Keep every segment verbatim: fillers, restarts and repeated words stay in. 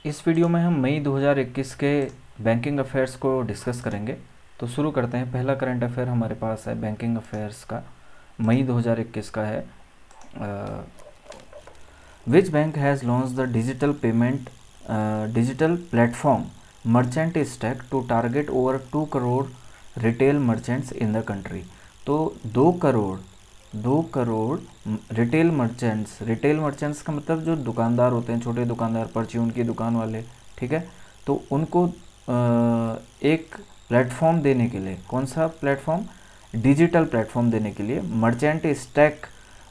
इस वीडियो में हम मई दो हज़ार इक्कीस के बैंकिंग अफेयर्स को डिस्कस करेंगे। तो शुरू करते हैं। पहला करंट अफेयर हमारे पास है बैंकिंग अफेयर्स का, मई दो हज़ार इक्कीस का है। Which bank has launch the digital payment digital platform merchant stack to target over two crore retail merchants in the country. तो दो करोड़ दो crore retail merchants, retail merchants का मतलब जो दुकानदार होते हैं, छोटे दुकानदार, परचून की दुकान वाले, ठीक है। तो उनको एक प्लेटफॉर्म देने के लिए, कौन सा प्लेटफॉर्म? डिजिटल प्लेटफॉर्म देने के लिए मर्चेंट स्टैक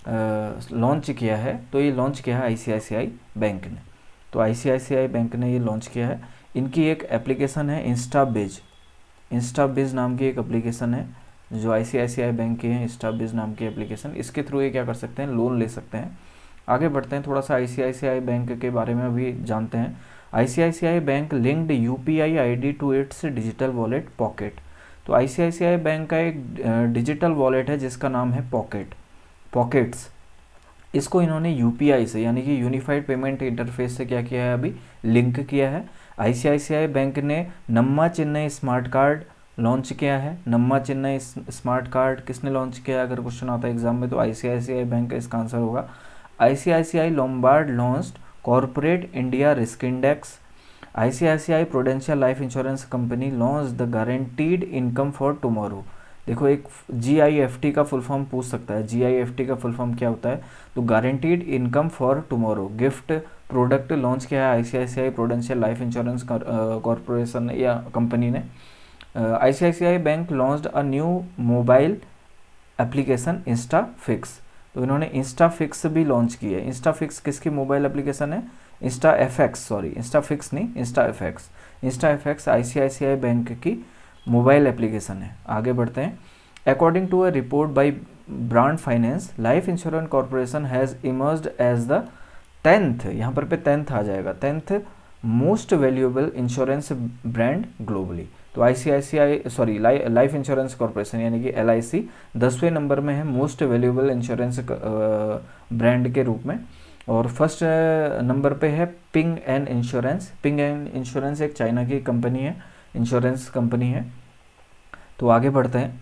लॉन्च किया है। तो ये लॉन्च किया है आईसीआईसीआई बैंक ने। तो आईसीआईसीआई बैंक ने ये लॉन्च किया है। इनकी एक एप्लीकेशन है इंस्टाबिज, इंस्टाबिज नाम की एक एप्लीकेशन है जो आईसीआईसीआई बैंक की है, इंस्टाबिज नाम की एप्लीकेशन। इसके थ्रू ये क्या कर सकते हैं? लोन ले सकते हैं। आगे बढ़ते हैं, थोड़ा सा आईसीआईसीआई बैंक के बारे में भी जानते हैं। ICICI bank linked UPI ID to its digital wallet pocket. तो आईसीआईसीआई बैंक का एक डिजिटल वॉलेट है जिसका नाम है पॉकेट पॉकेट्स। इसको इन्होंने यूपीआई से, यानी कि यूनिफाइड पेमेंट इंटरफेस से क्या किया है? अभी लिंक किया है। आईसीआईसीआई बैंक ने Namma Chennai smart card launch किया है। नम्मा चेन्नई स्मार्ट कार्ड किसने लॉन्च किया? अगर क्वेश्चन आता है एग्जाम में तो आईसीआईसीआई बैंक का इसका आंसर होगा। ICICI Lombard launched corporate India risk index. ICICI prudential life insurance company launch the guaranteed income for tomorrow. देखो, एक जीआईएफटी का फुल फॉर्म पूछ सकता है। जीआईएफटी का फुल फॉर्म क्या होता है? तो guaranteed income for tomorrow gift product launch किया है ICICI prudential life insurance corporation या कंपनी ने। ICICI bank launched a new mobile application insta fix. तो इन्होंने इंस्टा फिक्स भी लॉन्च की है। इंस्टा फिक्स किसकी मोबाइल एप्लीकेशन है? Insta FX, sorry insta fix नहीं, insta FX. Insta FX ICICI bank की मोबाइल एप्लीकेशन है। आगे बढ़ते हैं। According to a report by brand finance, life insurance corporation has emerged as the tenth, यहाँ पर पे टेंथ आ जाएगा, tenth most valuable insurance brand globally. तो ICICI sorry life insurance corporation यानी कि एलआईसी दसवें नंबर में है मोस्ट वैल्यूएबल इंश्योरेंस ब्रांड के रूप में। और फर्स्ट नंबर पे है ping and insurance. Ping and insurance एक चाइना की कंपनी है, इंश्योरेंस कंपनी है। तो आगे बढ़ते हैं।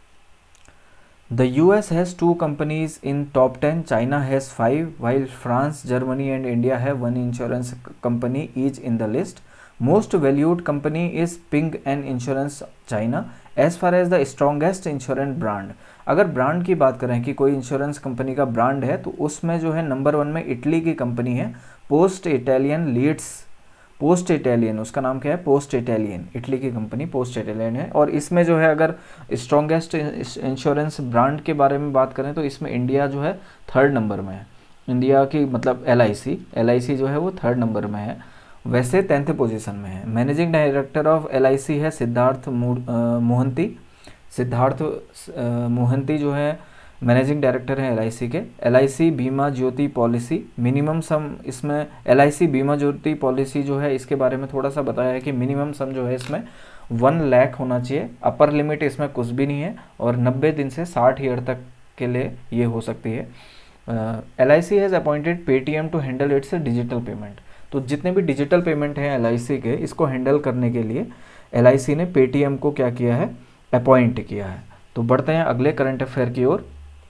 The US has two companies in top ten, China has five, while France, Germany and India have one insurance company each in the list. Most valued company is ping and insurance China as far as the strongest insurance brand. अगर brand की बात करें कि कोई insurance company का brand है, तो उसमें जो है नंबर वन में इटली की कंपनी है post Italian leads. Post Italian, उसका नाम क्या है? पोस्ट इटालियन, इटली की कंपनी पोस्ट इटालियन है। और इसमें जो है अगर स्ट्रॉन्गेस्ट इंश्योरेंस ब्रांड के बारे में बात करें तो इसमें इंडिया जो है थर्ड नंबर में है। इंडिया की मतलब एलआईसी, एलआईसी जो है वो थर्ड नंबर में है, वैसे टेंथ पोजीशन में है। मैनेजिंग डायरेक्टर ऑफ एलआईसी है सिद्धार्थ मोहंती। सिद्धार्थ मोहंती जो है मैनेजिंग डायरेक्टर है एलआईसी के। LIC Bima Jyoti policy minimum सम, इसमें एलआईसी बीमा ज्योति पॉलिसी जो है इसके बारे में थोड़ा सा बताया है कि मिनिमम सम जो है इसमें वन लाख होना चाहिए। अपर लिमिट इसमें कुछ भी नहीं है और नब्बे दिन से साठ ईयर तक के लिए ये हो सकती है। LIC has appointed Paytm to handle its digital payment. तो जितने भी डिजिटल पेमेंट हैं एलआईसी के, इसको हैंडल करने के लिए एलआईसी ने पेटीएम को क्या किया है? अपॉइंट किया है। तो बढ़ते हैं अगले करंट अफेयर की ओर।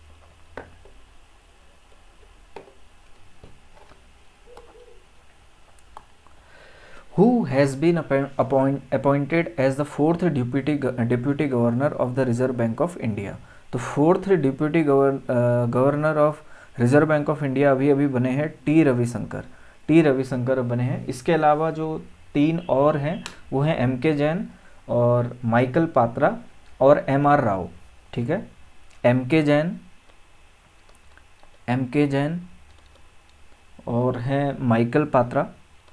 Who has been appoint, appointed as the fourth deputy deputy governor of the Reserve Bank of India? तो fourth deputy governor of Reserve Bank of India अभी अभी बने हैं टी रविशंकर। टी रविशंकर बने हैं। इसके अलावा जो तीन और हैं वो हैं एम के जैन और माइकल पात्रा और एम आर राव, ठीक है। एम के जैन एम के जैन और हैं Michael Patra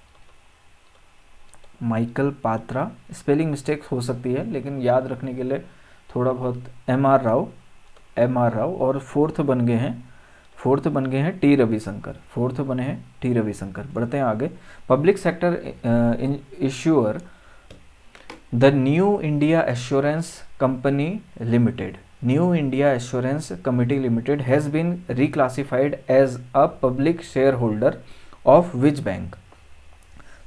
Michael Patra spelling mistake हो सकती है लेकिन याद रखने के लिए थोड़ा बहुत M R Rao M R Rao और फोर्थ बन गए हैं फोर्थ बन गए हैं टी रविशंकर फोर्थ बने हैं टी रविशंकर। बढ़ते हैं आगे। Public sector issuer the new India assurance company limited new India assurance committee limited has been reclassified as a public share holder of which bank.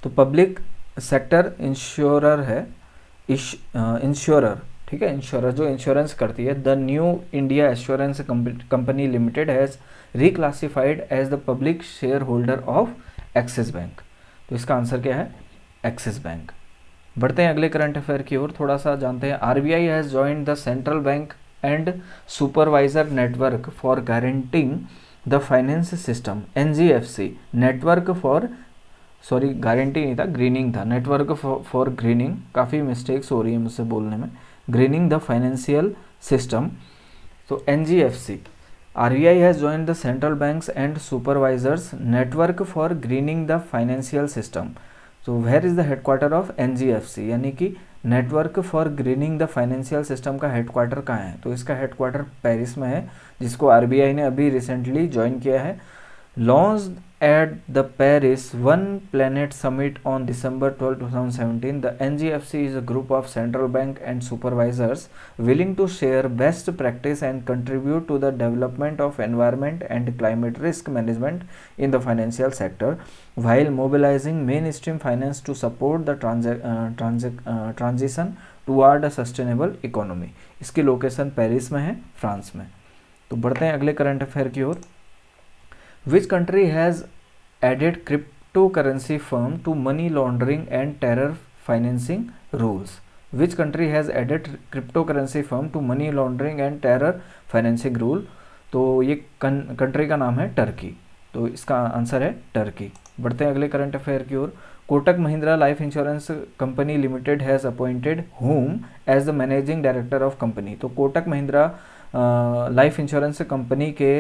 तो पब्लिक सेक्टर इंश्योरर है, insurer, ठीक है, insurer जो insurance करती है। The new India assurance company limited has reclassified as the public share holder of axis bank. तो इसका answer क्या है? Axis bank. बढ़ते हैं अगले करंट अफेयर की ओर, थोड़ा सा जानते हैं। RBI has joined the central bank and supervisor network for guaranteeing the finance system, NGFC network for, sorry guarantee नहीं था, ग्रीनिंग था, नेटवर्क फॉर ग्रीनिंग, काफ़ी मिस्टेक्स हो रही है मुझसे बोलने में, ग्रीनिंग द फाइनेंशियल सिस्टम। तो NGFC, RBI has joined the central banks and supervisors network for greening the financial system. तो where is the headquarter of NGFC, यानी कि network for greening the financial system का headquarter कहाँ है? तो इसका headquarter Paris में है, जिसको आरबीआई ने अभी रिसेंटली ज्वाइन किया है। Launched at the Paris One Planet Summit on December twelfth, twenty seventeen, the N G F C is a group of central bank and supervisors willing to share best practice and contribute to the development of environment and climate risk management in the financial sector, while mobilizing mainstream finance to support the transi uh, transi uh, transition toward a sustainable economy। इसकी location Paris में है, France में। तो बढ़ते हैं अगले current affair की ओर। Which country has added cryptocurrency firm to money laundering and terror financing rules? Which country has added cryptocurrency firm to money laundering and terror financing rule? तो ये कंट्री का नाम है टर्की। तो इसका आंसर है Turkey. बढ़ते हैं अगले करंट अफेयर की ओर। Kotak Mahindra life insurance company limited has appointed whom as the managing director of company. तो Kotak Mahindra life insurance company के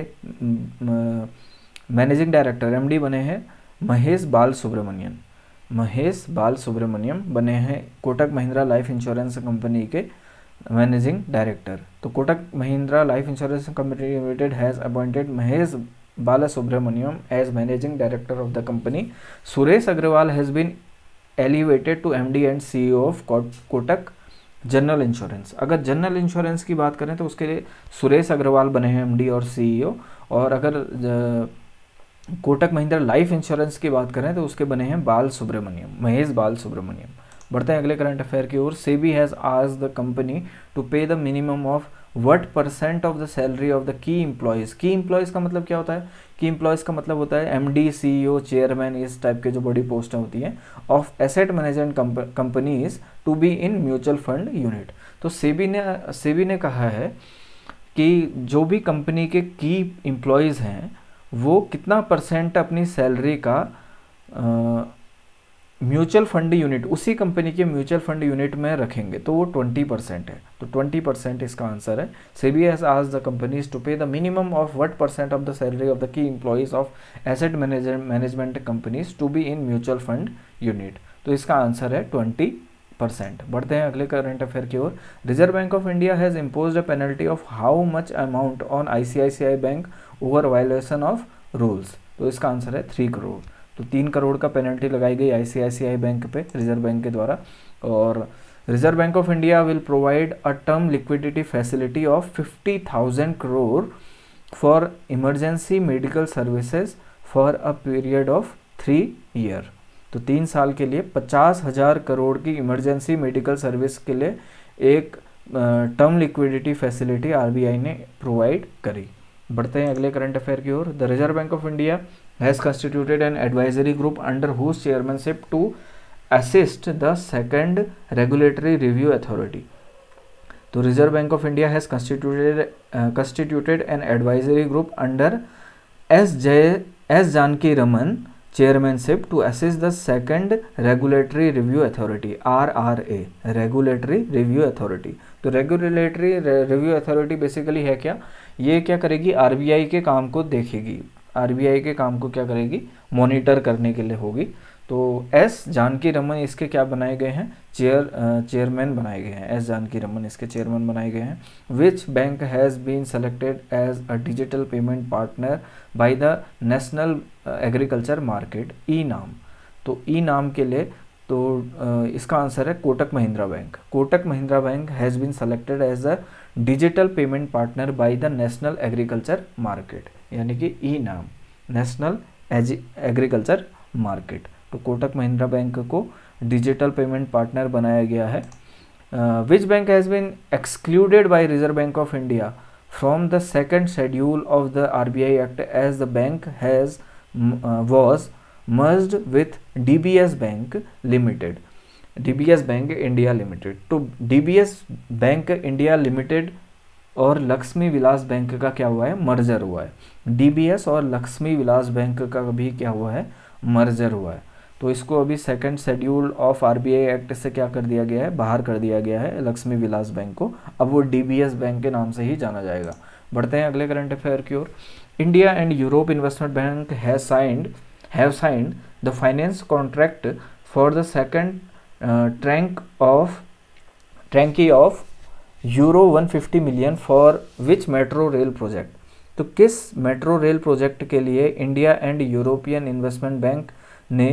मैनेजिंग डायरेक्टर एमडी बने हैं महेश बाल सुब्रमण्यन। महेश बाल सुब्रमण्यम बने हैं Kotak Mahindra life insurance company के मैनेजिंग डायरेक्टर। तो Kotak Mahindra life insurance company limited has appointed Mahesh Bala Subramanian as managing director of the company. Suresh Agarwal has been elevated to MD and CEO of Kotak general insurance. अगर जनरल इंश्योरेंस की बात करें तो उसके लिए सुरेश अग्रवाल बने हैं एमडी और सीईओ, और अगर कोटक महिंद्रा लाइफ इंश्योरेंस की बात करें तो उसके बने हैं बाल सुब्रमण्यम, महेश बाल सुब्रमण्यम। बढ़ते हैं अगले करंट अफेयर की ओर। SEBI has asked the company to pay the minimum of what percent of the salary of the key employees. Key employees का मतलब क्या होता है? की एम्प्लॉयज़ का मतलब होता है एमडी, सीईओ, चेयरमैन, इस टाइप के जो बड़ी पोस्टें होती हैं, of asset management companies to be in mutual fund unit. तो सेबी ने सेबी ने कहा है कि जो भी कंपनी के की एम्प्लॉयज़ हैं वो कितना परसेंट अपनी सैलरी का म्यूचुअल फंड यूनिट, उसी कंपनी के म्यूचुअल फंड यूनिट में रखेंगे, तो वो ट्वेंटी परसेंट है। तो ट्वेंटी परसेंट इसका आंसर है। SEBI has asked the companies to pay the minimum of what percent of the salary of the key employees of asset manager management companies to be in mutual fund unit. तो इसका answer है twenty percent. बढ़ते हैं अगले current affair की ओर। Reserve Bank of India has imposed a penalty of how much amount on ICICI bank over violation of rules. तो इसका आंसर है थ्री करोड़। तो तीन करोड़ का पेनल्टी लगाई गई आईसीआईसीआई बैंक पे रिजर्व बैंक के द्वारा। और Reserve Bank of India will provide a term liquidity facility of fifty thousand crore for emergency medical services for a period of three year. तो तीन साल के लिए पचास हजार करोड़ की इमरजेंसी मेडिकल सर्विस के लिए एक टर्म लिक्विडिटी फैसिलिटी आरबीआई ने प्रोवाइड करी। बढ़ते हैं अगले करंट अफेयर की ओर। The Reserve Bank of India has constituted an advisory group under whose chairmanship to assist the second regulatory review authority. तो Reserve Bank of India has constituted constituted an advisory group under S जय S Janakiraman chairmanship to assist the second regulatory review authority R R A regulatory review authority। तो regulatory review authority basically है क्या? ये क्या करेगी? RBI के काम को देखेगी, आरबीआई के काम को क्या करेगी? मॉनिटर करने के लिए होगी। तो एस जानकी रमन इसके क्या बनाए गए हैं? चेयर चेयरमैन बनाए गए हैं। एस जानकी रमन इसके चेयरमैन बनाए गए हैं। Which bank has been selected as a digital payment partner by the national agriculture market e NAM. तो ई नाम के लिए तो uh, इसका आंसर है Kotak Mahindra bank. Kotak Mahindra bank has been selected as a digital payment partner by the national agriculture market, यानी कि e NAM, national agriculture market. तो कोटक महिंद्रा बैंक को डिजिटल पेमेंट पार्टनर बनाया गया है। Which bank has been excluded by Reserve Bank of India from the second schedule of the RBI act as the bank has was merged with DBS bank limited, DBS bank India limited. तो DBS bank India limited और लक्ष्मी विलास bank का क्या हुआ है, merger हुआ है। DBS और लक्ष्मी विलास bank का भी क्या हुआ है, मर्जर हुआ है। तो इसको अभी second schedule of RBI act से क्या कर दिया गया है, बाहर कर दिया गया है लक्ष्मी विलास बैंक को। अब वो डीबीएस बैंक के नाम से ही जाना जाएगा। बढ़ते हैं अगले करंट अफेयर की ओर। India and Europe investment bank have signed have signed the finance contract for the second tranche of tranche of euro one fifty million for which metro rail project. तो किस मेट्रो रेल प्रोजेक्ट के लिए India and European investment bank ने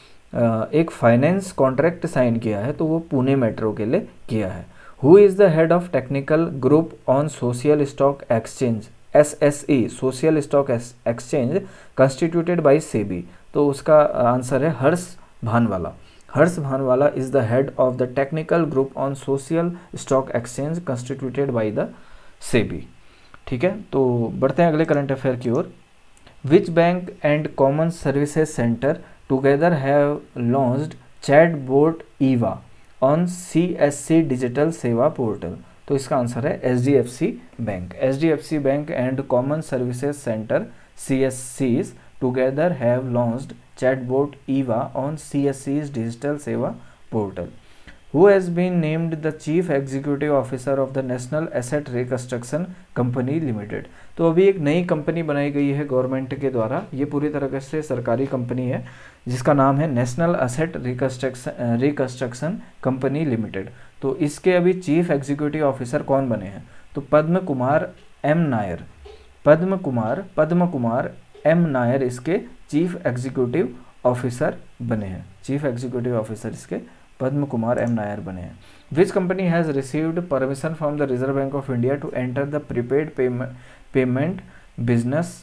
एक finance contract sign किया है, तो वो पुणे मेट्रो के लिए किया है। Who is the head of technical group on social stock exchange, S S E social stock exchange constituted by SEBI. तो उसका आंसर है Harsh Bhanwala. Harsh Bhanwala is the head of the technical group on social stock exchange constituted by the SEBI. ठीक है, तो बढ़ते हैं अगले current affair की ओर। Which bank and common services center together have launched chatbot Eva on CSC digital Seva portal. तो इसका आंसर है HDFC bank. HDFC bank and common services center सीएससीज together have launched chatbot eva on C S C's digital seva portal. Who has been named the chief executive officer of the National Asset Reconstruction Company Limited? तो अभी एक नई company बनाई गई है government के द्वारा, ये पूरी तरह से सरकारी कंपनी है जिसका नाम है national asset reconstruction reconstruction company limited. तो इसके अभी चीफ एग्जीक्यूटिव ऑफिसर कौन बने हैं, तो पद्म कुमार एम नायर, पद्म कुमार पद्म कुमार एम नायर इसके चीफ एग्जीक्यूटिव ऑफिसर बने हैं। चीफ एग्जीक्यूटिव ऑफिसर इसके पद्म कुमार एम नायर बने हैं। Which company has received permission from the Reserve Bank of India to enter the prepaid payment business.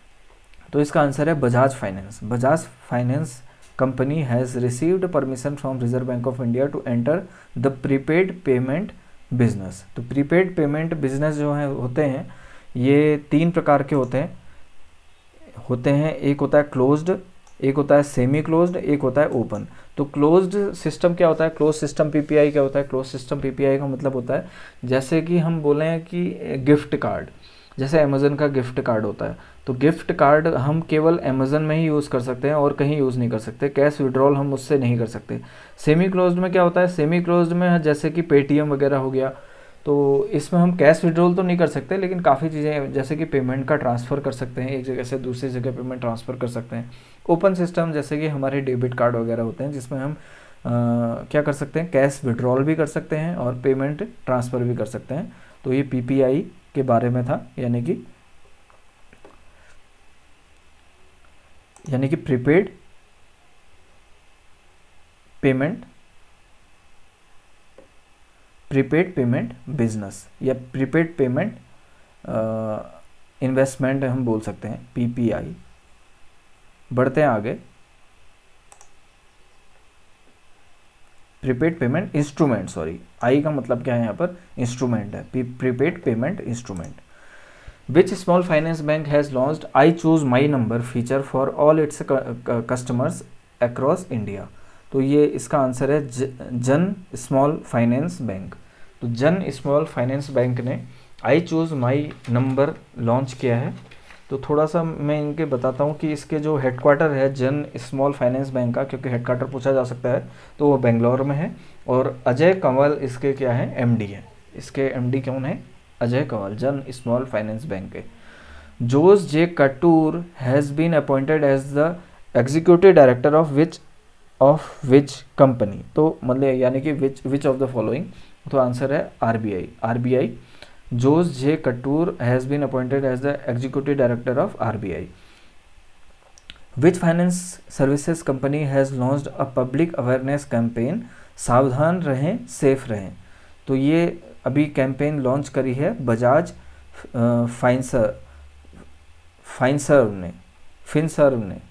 तो इसका आंसर है Bajaj finance. Bajaj finance company has received permission from Reserve Bank of India to enter the prepaid payment business. तो prepaid payment business जो है होते हैं ये तीन प्रकार के होते हैं होते हैं एक होता है क्लोज्ड, एक होता है सेमी क्लोज्ड, एक होता है ओपन। तो क्लोज्ड सिस्टम क्या होता है, क्लोज सिस्टम पीपीआई क्या होता है, क्लोज सिस्टम पीपीआई का मतलब होता है जैसे कि हम बोले हैं कि गिफ्ट कार्ड, जैसे अमेज़न का गिफ्ट कार्ड होता है, तो गिफ्ट कार्ड हम केवल अमेज़न में ही यूज़ कर सकते हैं और कहीं यूज़ नहीं कर सकते, कैश विड्रॉल हम उससे नहीं कर सकते। सेमी क्लोज्ड में क्या होता है, सेमी क्लोज्ड में जैसे कि पेटीएम वगैरह हो गया, तो इसमें हम कैश विड्रॉल तो नहीं कर सकते लेकिन काफ़ी चीज़ें जैसे कि पेमेंट का ट्रांसफ़र कर सकते हैं, एक जगह से दूसरी जगह पेमेंट ट्रांसफ़र कर सकते हैं। ओपन सिस्टम जैसे कि हमारे डेबिट कार्ड वगैरह होते हैं जिसमें हम आ, क्या कर सकते हैं, कैश विड्रॉल भी कर सकते हैं और पेमेंट ट्रांसफ़र भी कर सकते हैं। तो ये पीपीआई के बारे में था, यानी कि यानी कि prepaid payment prepaid payment business या प्रीपेड पेमेंट इन्वेस्टमेंट हम बोल सकते हैं, पीपीआई। बढ़ते हैं आगे। Prepaid payment instrument, sorry I का मतलब क्या है यहाँ पर, इंस्ट्रूमेंट है, prepaid payment instrument. Which small finance bank has launched I choose my number feature for all its customers across India. तो ये इसका आंसर है ज, जन स्मॉल फाइनेंस बैंक। तो जन स्मॉल फाइनेंस बैंक ने I choose my number launch किया है। तो थोड़ा सा मैं इनके बताता हूँ कि इसके जो हेडक्वार्टर है जन स्मॉल फाइनेंस बैंक का, क्योंकि हेडक्वार्टर पूछा जा सकता है, तो वो बेंगलोर में है। और अजय कंवल इसके क्या है, एमडी है। इसके एमडी कौन है, अजय कंवल, जन स्मॉल फाइनेंस बैंक के। Jose J Kattoor has been appointed as the executive director of which of which company. तो मतलब यानी कि which which of the following, तो आंसर है RBI. RBI Jose J Kattoor has been appointed as the executive director of RBI. Which finance services company has launched a public awareness campaign सावधान रहें safe रहें। तो ये अभी कैंपेन लॉन्च करी है बजाज फाइंसर फाइंसर्व ने फिनसर्व ने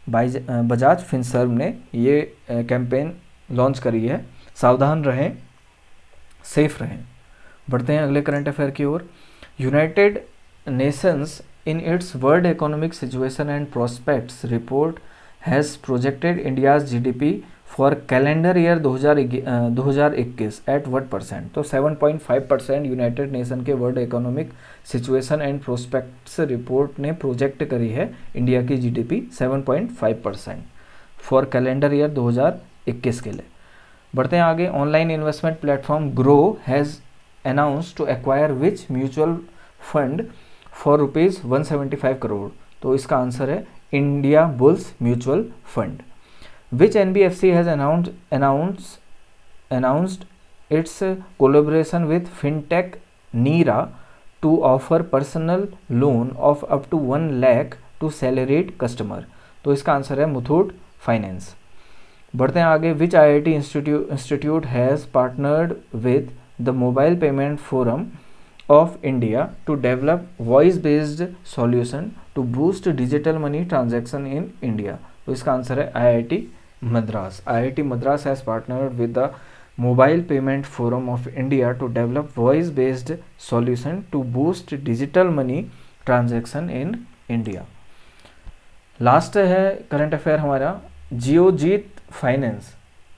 बाइज बजाज फिनसर्व ने ये कैंपेन लॉन्च करी है। सावधान रहें, सेफ रहें। बढ़ते हैं अगले करंट अफेयर की ओर। United Nations in its World Economic Situation and Prospects report has projected India's G D P for calendar year दो हज़ार इक्कीस at what percent? तो seven point five percent United Nation के world economic situation and prospects report ने project करी है India की GDP seven point five percent for calendar year दो हज़ार इक्कीस के लिए। बढ़ते हैं आगे। Online investment platform Groww has announced to acquire which mutual fund for rupees one seventy five crore. तो इसका आंसर है Indiabulls mutual fund. Which N B F C has announce announce announced its collaboration with fintech Nira to offer personal loan of up to one lakh to salaried customer. तो इसका answer है Muthoot finance. बढ़ते हैं आगे। Which I I T institute institute has partnered with the mobile payment forum of India to develop voice-based solution to boost digital money transaction in India। तो इसका answer है I I T Madras. I I T Madras has partnered with the Mobile Payment Forum of India to develop voice-based solution to boost digital money transaction in India। Last है current affair हमारा Geojit finance.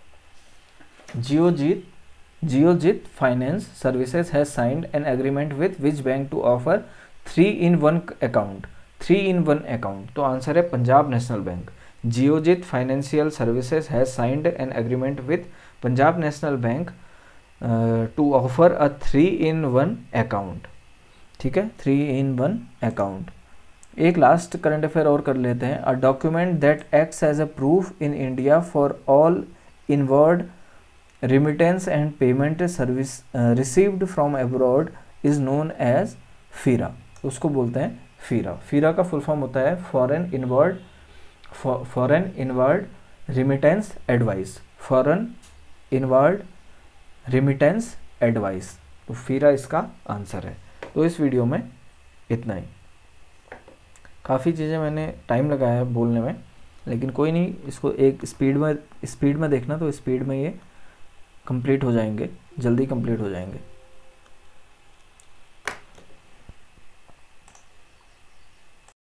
Geojit Geojit Finance Services has signed an agreement with which bank to offer three in one account? three in one account। तो answer है Punjab national bank. Geojit Financial Services has signed an agreement with Punjab national bank to offer a three in one account। ठीक है, three in one account। एक last current affair और कर लेते हैं। A document that acts as a proof in India for all inward remittance and payment service uh, received from abroad is known as FIRA. उसको बोलते हैं FIRA. FIRA का full form होता है foreign inward foreign inward remittance advice. Foreign inward remittance advice. तो FIRA इसका answer है। तो इस वीडियो में इतना ही। काफ़ी चीज़ें मैंने टाइम लगाया है बोलने में, लेकिन कोई नहीं, इसको एक स्पीड में स्पीड में देखना, तो स्पीड में ये कंप्लीट हो जाएंगे, जल्दी कंप्लीट हो जाएंगे।